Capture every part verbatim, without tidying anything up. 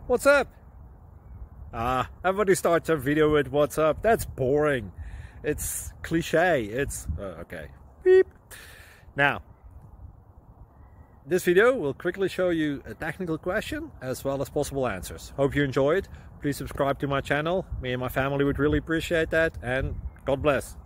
What's up? Ah, everybody starts a video with what's up. That's boring. It's cliche. It's uh, okay. Beep. Now, this video will quickly show you a technical question as well as possible answers. Hope you enjoyed. Please subscribe to my channel. Me and my family would really appreciate that, and God bless.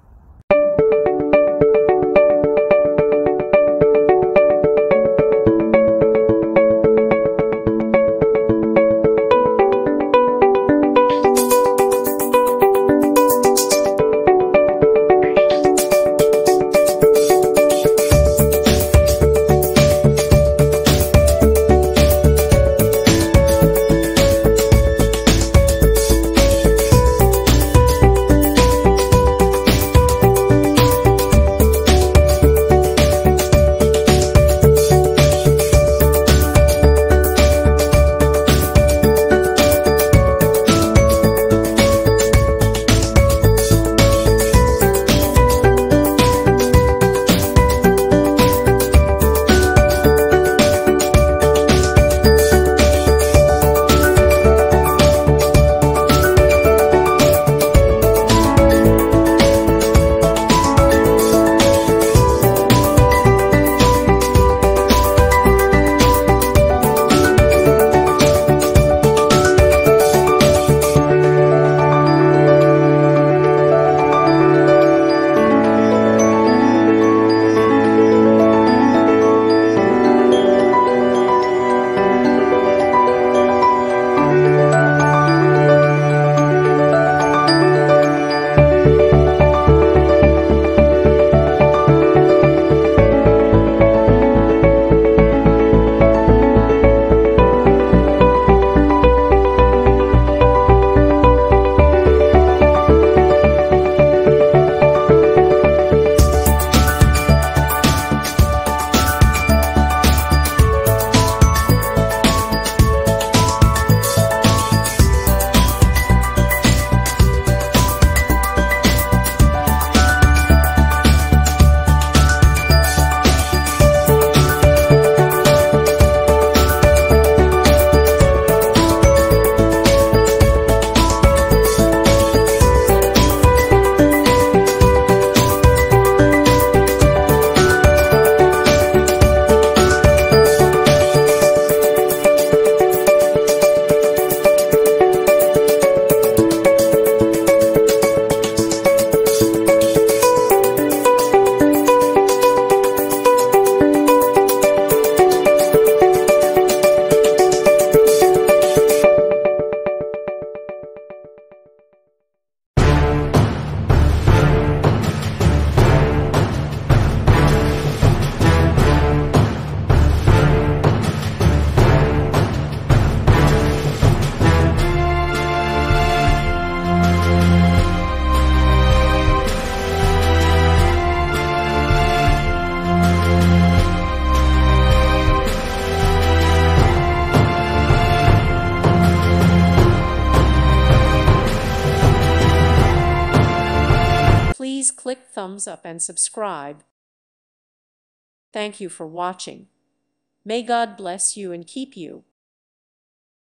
Please click thumbs up and subscribe. Thank you for watching. May God bless you and keep you.